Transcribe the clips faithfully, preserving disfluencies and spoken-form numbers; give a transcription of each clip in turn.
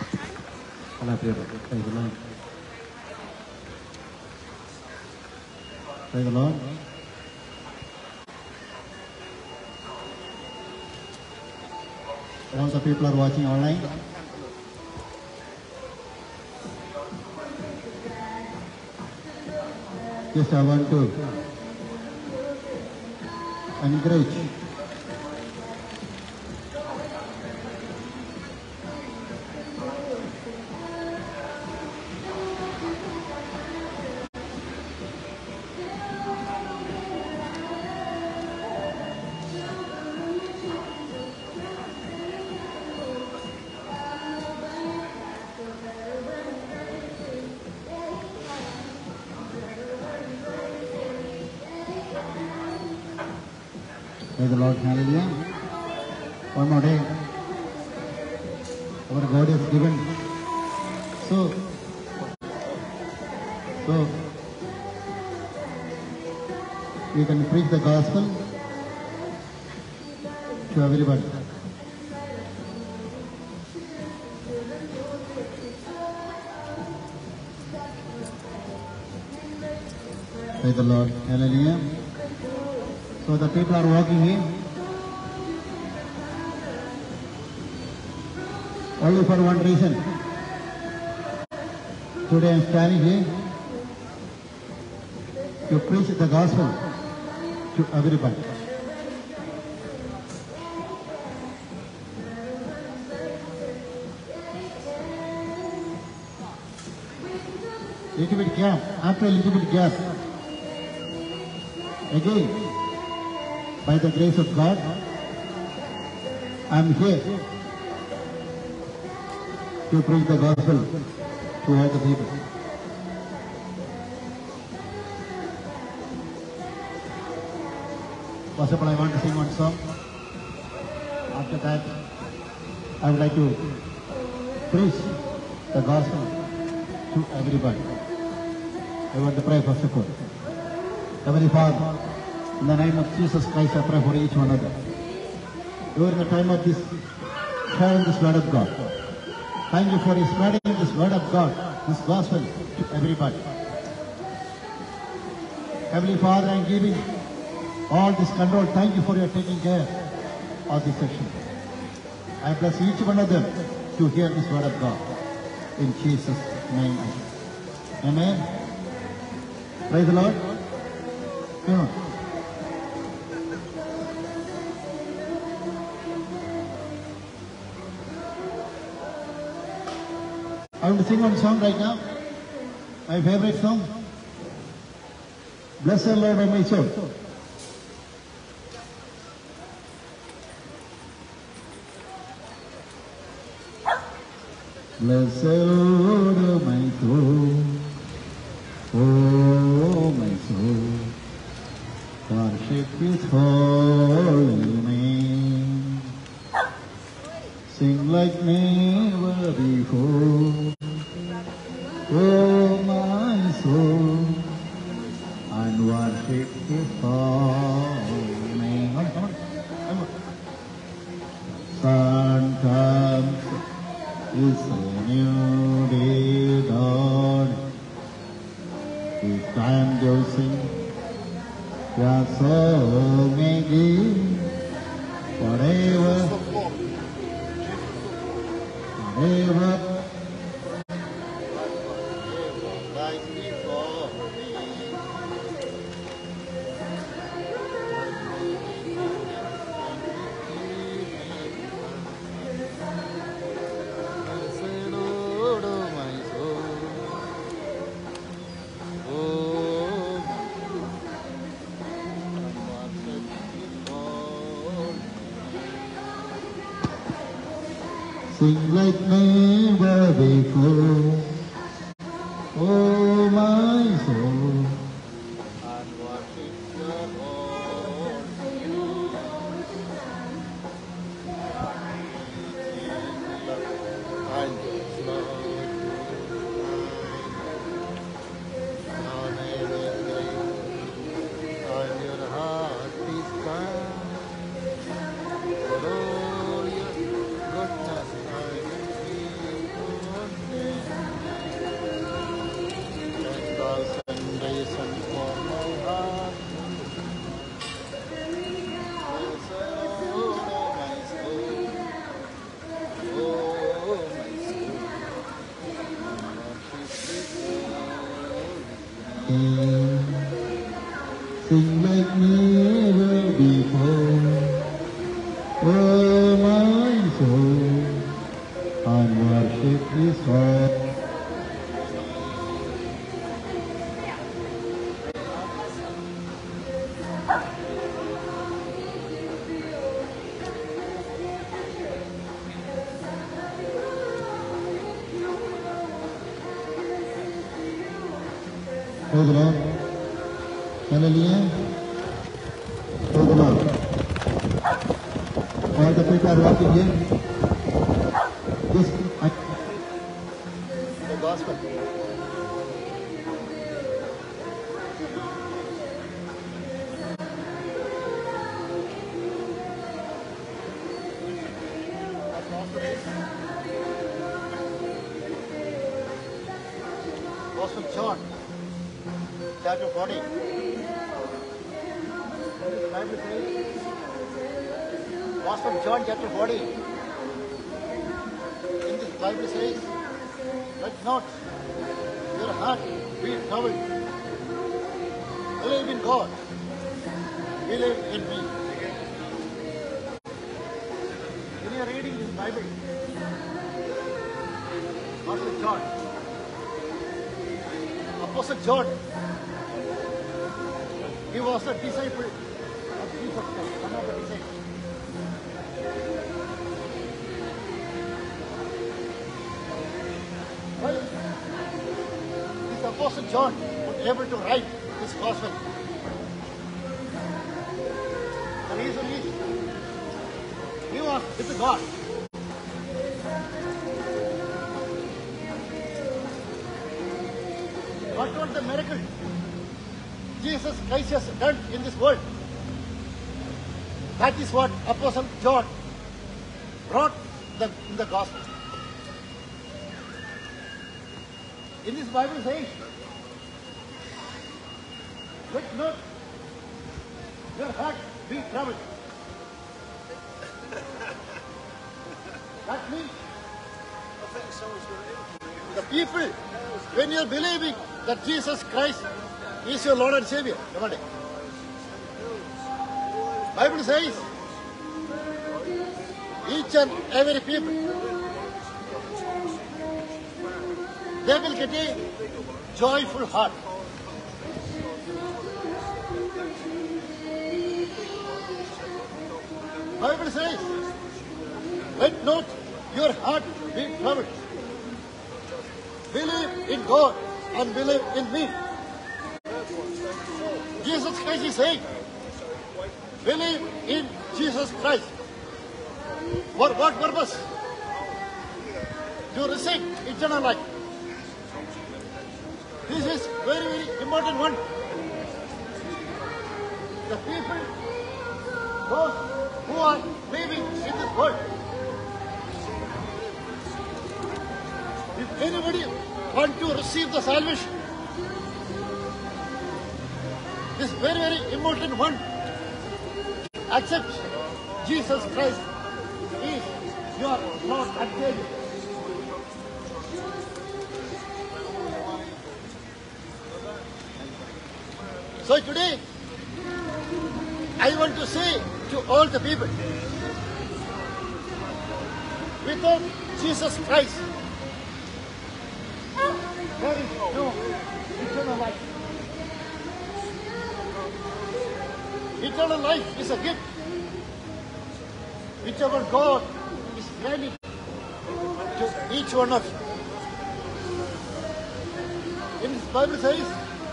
Allah praise the Lord. Praise the Lord. All the people are watching online. Just I want to encourage Praise the Lord, hallelujah. One more day, our God is given. So, so, we can preach the gospel to everybody. Praise the Lord, hallelujah. So the people are walking in only for one reason. Today I am standing here to preach the gospel to everybody. Little bit gap, after a little bit gap, again, by the grace of God, I am here to preach the gospel to all the people. First of all, I want to sing one song. After that, I would like to preach the gospel to everybody. I want to pray first of all. Heavenly Father, in the name of Jesus Christ, I pray for each one of them. During the time of this, sharing this word of God, thank you for spreading this word of God, this gospel to everybody. Heavenly Father, I am giving all this control. Thank you for your taking care of this section. I bless each one of them to hear this word of God. In Jesus' name. Amen. Praise the Lord. Come on. I want to sing one song right now. My favorite song. Bless the Lord, O my soul. Bless the Lord, O my soul. Oh, my soul. Worship His holy name. Sing like never before. Oh, my soul, and worship His holy name. Come on, come on, come on. Sun comes, it's a new day dawn. It's time to sing your song again, forever, forever. Sing like never before, oh my soul, and worship the Lord. And His love on everything, on your heart is kind, for all your goodness. King. Sing like never before. Oh, my soul, and worship His heart. Praise the Lord. Hallelujah. Praise the Lord. All the people are walking here. Just act the gospel. Gospel John, chapter forty. Bible says, Gospel John, chapter forty. In this Bible says, let not your heart be troubled. Believe in God. Believe in me. When you are reading this Bible, Gospel John, Apostle John, he was a disciple of Jesus Christ, one of the disciples. Well, this Apostle John was able to write this gospel. The reason is, he was with God. What was the miracle Jesus Christ has done in this world? That is what Apostle John wrote the, in the gospel. In this Bible says, let not your heart be troubled. That means the people, when you are believing that Jesus Christ is your Lord and Savior, Bible says, each and every people, they will get a joyful heart. Bible says, let not your heart be troubled. Believe in God and believe in me. Jesus Christ is saying, believe in Jesus Christ. For what purpose? To receive eternal life. This is very, very important one. The people, those who are living in this world, if anybody want to receive the salvation, this very, very important one, accept Jesus Christ is your Lord and Savior. So today, I want to say to all the people, without Jesus Christ, there is no eternal life. Eternal life is a gift which our God is granting to each one of you. In this Bible says,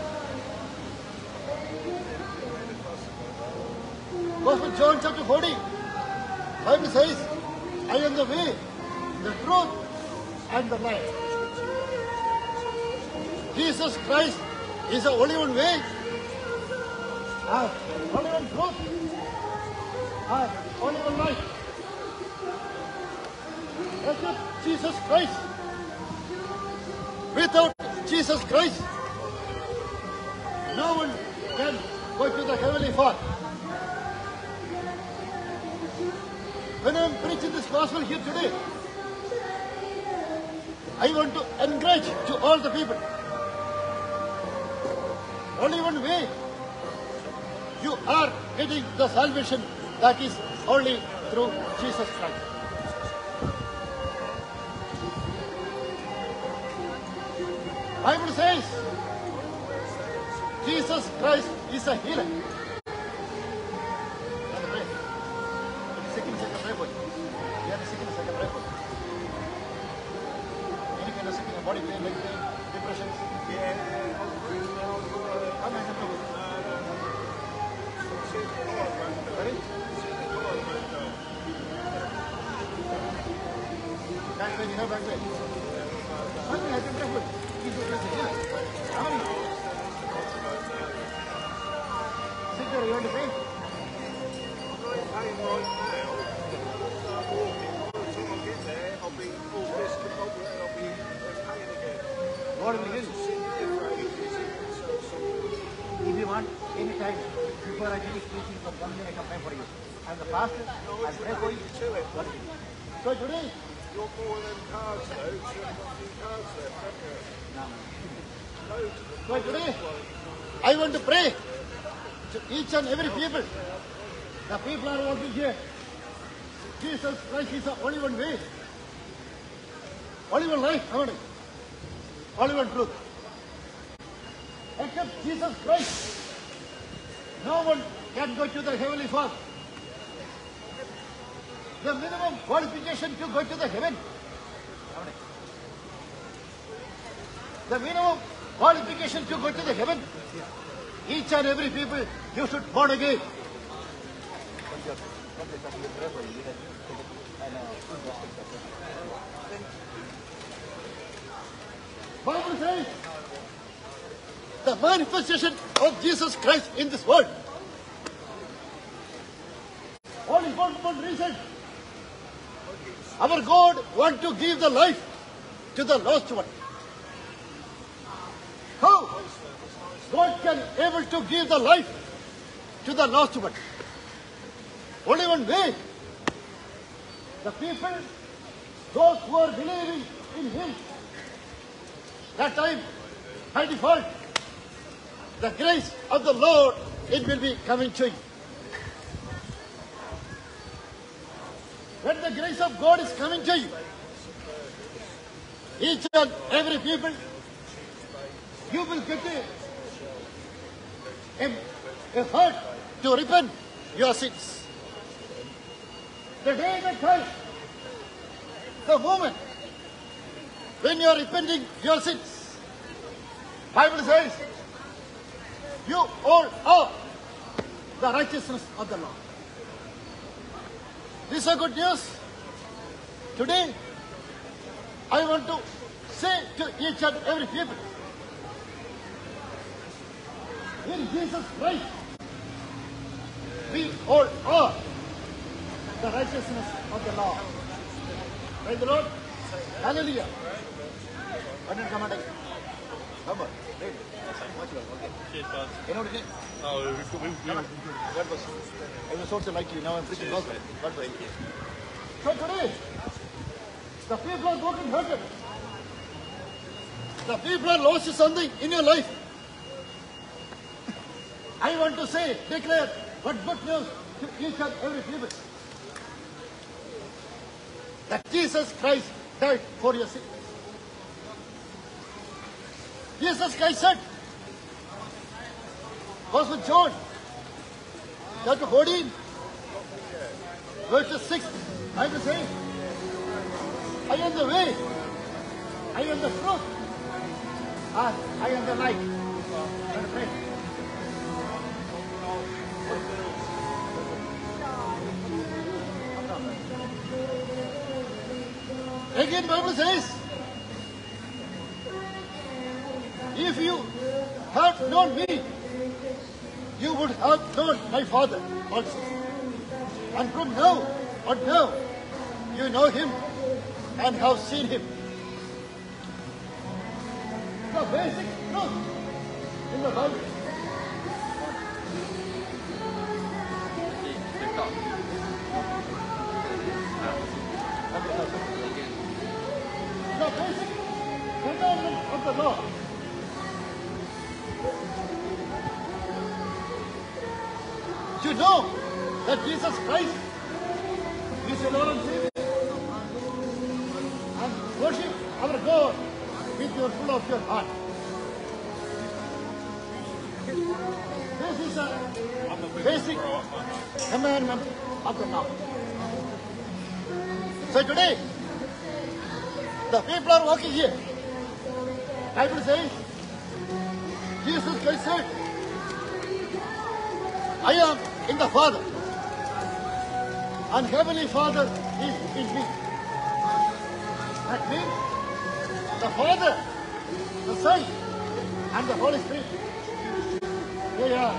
Gospel John chapter forty, Bible says, I am the way, the truth, and the life. Jesus Christ is the only one way, and only one truth, and only one life. Except Jesus Christ. Without Jesus Christ, no one can go to the Heavenly Father. When I am preaching this gospel here today, I want to encourage to all the people. only one way you are getting the salvation, that is only through Jesus Christ. Bible says Jesus Christ is a healer. Second, second, pray for you. You have a second, second, pray for you. Any kind of second, body pain, leg pain, depression. Come and help me. Sorry? Back pain, you have back pain. How many have you pray for you? He's a blessing, yeah. How many? Sit there, you want to pray? God will heal. If you want, any time, before I finish preaching for one minute, I can pray for you. I'm the pastor, I'll pray for you. So today, you're more than cards though, you've got fucking cards there, haven't you? so today, I want to pray to each and every people. The people are walking here. Jesus Christ is the only one way. Only one life, haven't you? Only one truth. Except Jesus Christ, no one can go to the Heavenly Father. The minimum qualification to go to the heaven. The minimum qualification to go to the heaven. Each and every people, you should born again. Bible says the manifestation of Jesus Christ in this world. Only for one reason. Our God wants to give the life to the lost one. How God can able to give the life to the lost one? Only one way. The people, those who are believing in Him, that time, by default, the grace of the Lord, it will be coming to you. When the grace of God is coming to you, each and every people, you will get a, a, a heart to repent your sins. The day that time, the moment when you are repenting your sins, Bible says, you all are the righteousness of the Lord. This is a good news. Today, I want to say to each and every people, in Jesus Christ, we all are the righteousness of the Lord. Praise the Lord. Hallelujah. When did come on? Come on. Read. Much well. Okay. Cheers, bud. You know what it is? Oh, we've got, we've, we've, God bless you. I was also like you. Now I'm preaching gospel. God bless you. So today, the people are broken hearted. The people are lost something in your life. I want to say, declare, what good news to each and every people. That Jesus Christ died for your sins. Jesus Christ said, Gospel of John, chapter fourteen, verse six, I will say, I am the way, I am the truth, and I am the light. And pray. Again, Bible says, if you had known me, you would have known my Father also. And from now on now, you know Him and have seen Him. The basic truth in the Bible. The basic commandment of the law. to know that Jesus Christ is your Lord and Savior. And worship our God with your full of your heart. This is a basic commandment of the law. So today, the people are walking here. Bible says, Jesus Christ said, I am in the Father, and Heavenly Father is in me. That means the Father, the Son, and the Holy Spirit, they are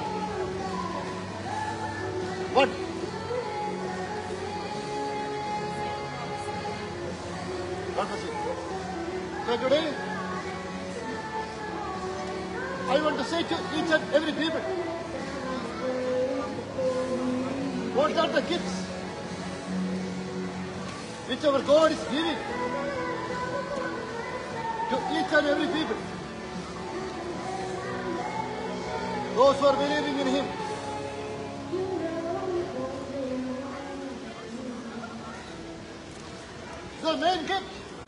one. God bless you. So today, I want to say to each and every people, what are the gifts which our God is giving to each and every people? Those who are believing in Him. The main gift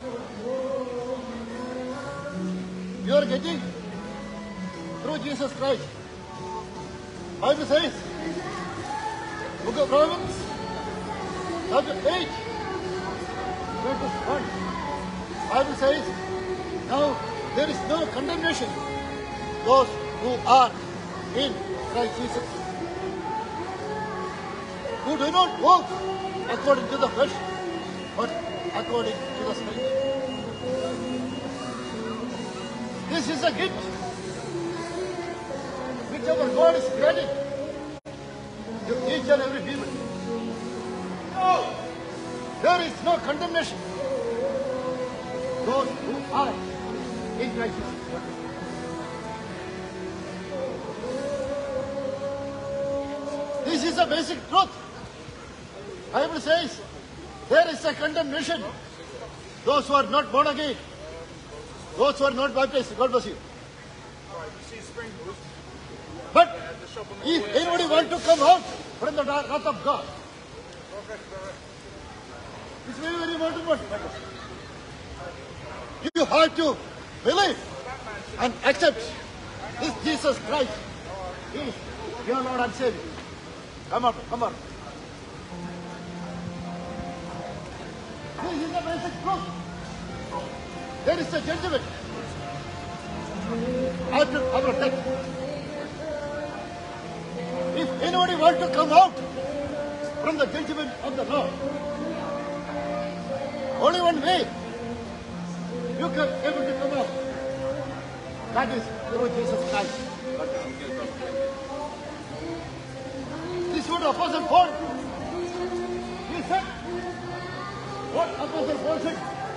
you are getting through Jesus Christ. Bible says, Book of Romans, chapter eight, verse one. Bible says, now there is no condemnation those who are in Christ Jesus, who do not walk according to the flesh, but according to the Spirit. This is a gift which our God is granting to each and every people. No, there is no condemnation. Those who are in Christ Jesus. This is a basic truth. Bible says there is a condemnation. Those who are not born again, those who are not baptized. God bless you. But if anybody want to come out from the wrath of God, it's very, very important. You have to believe and accept this Jesus Christ is your Lord and Savior. Come on, come on. This is the basic truth. There is a judgment after our death. If anybody wants to come out from the judgment of the Lord, only one way you can able to come out. That is through Jesus Christ. This is what Apostle Paul, he said. What Apostle Paul said?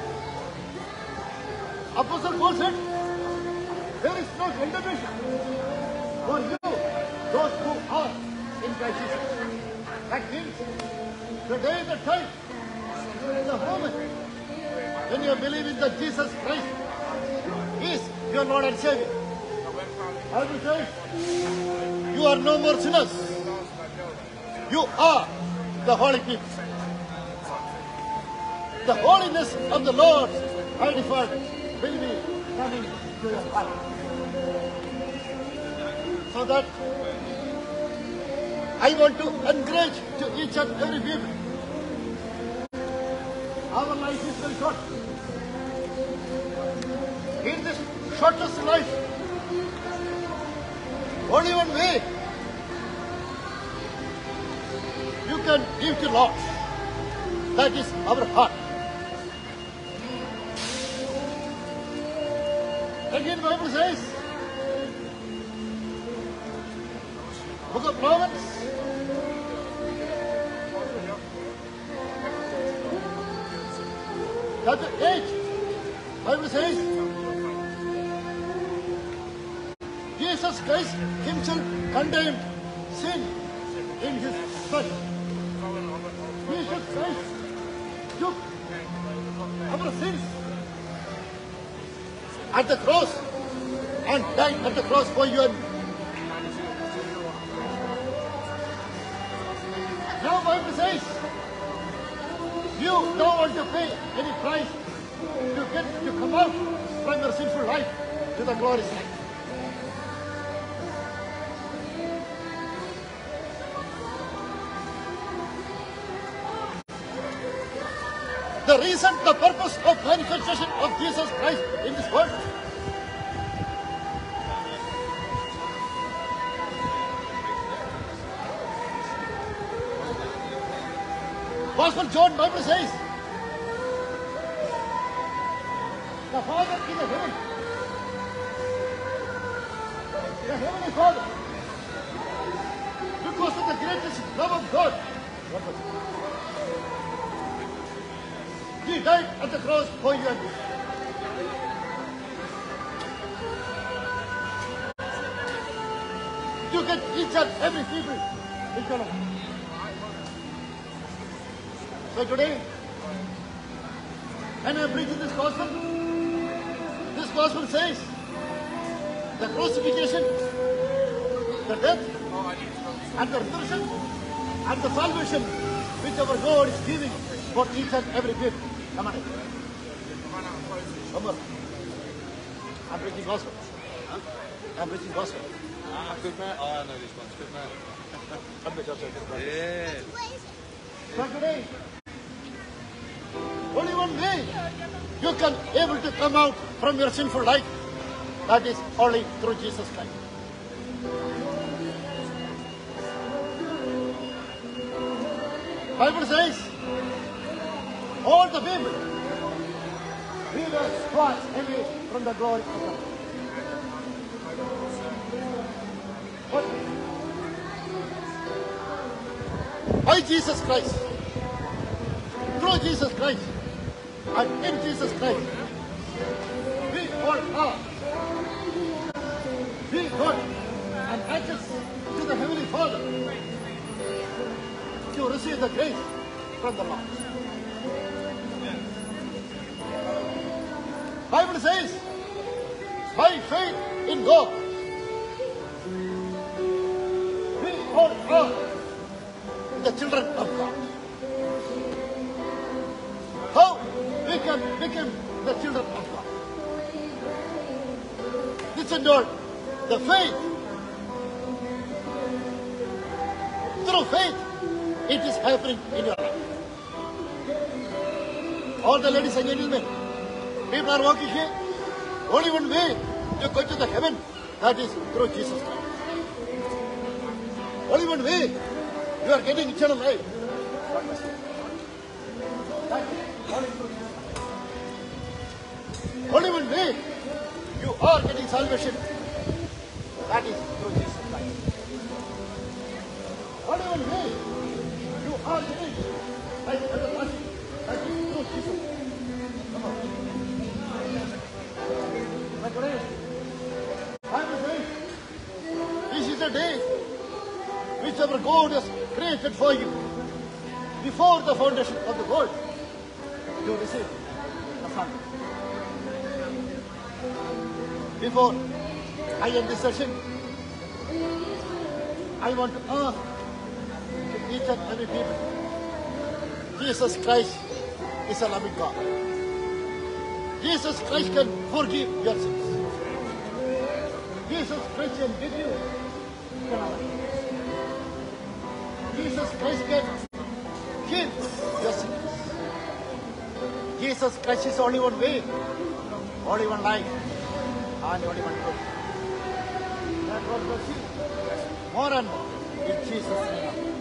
Apostle Paul said, there is no condemnation for you, those who are in Christ Jesus. That means the day, the time, the moment when you believe in that Jesus Christ is your Lord and Savior. Bible says, you are no more sinners. You are the holy people. The holiness of the Lord, by default, will be coming to your heart. So that I want to encourage to each and every people. Our life is very short. In this shortest life, only one way you can give to Lord. That is our heart. Again, Bible says, Book of Romans, chapter eight, Bible says, Jesus Christ himself condemned sin in his flesh. Jesus Christ took our sins at the cross and died at the cross for you and me. says, you don't want to pay any price to get to come out from your sinful life to the glorious life. The reason, the purpose of manifestation of Jesus Christ in this world. Gospel John Bible says, the Father in the heaven, the Heavenly Father, because of the greatest love of God, He died at the cross for you and me. To get each and every people into love. So today, when I preach this gospel, this gospel says the crucifixion, the death, and the resurrection, and the salvation which our God is giving for each and every people. Come on. Come on. I'm preaching gospel. Huh? I'm preaching gospel. Ah, good man. Oh, I know this one's good man. Yeah. So today, only one way you can able to come out from your sinful life. That is only through Jesus Christ. Bible says, all the people we were snatched away from the glory of God. But by Jesus Christ, through Jesus Christ, and in Jesus Christ, we all are. We got an access to the Heavenly Father to receive the grace from the Lord. Bible says, by faith in God, we all are the children of God. How we can become the children of God? Listen to all, the faith. Through faith, it is happening in your life. All the ladies and gentlemen, people are walking here. Only one way to go to the heaven, that is through Jesus Christ. Only one way you are getting eternal life. Only one way you are getting salvation, that is through Jesus Christ. Only one way you are getting life everlasting, that is through Jesus. Come on. But today, Bible says, this is the day which our God has created for you before the foundation of the world to receive the Son. Before I end this session, I want to ask each and every people, Jesus Christ is a loving God. Jesus Christ can forgive your sins. Jesus Christ can give you eternal life. Jesus Christ can heal your sickness. Jesus Christ is only one way, only one life, and only one truth. That God bless you more and more in Jesus' name.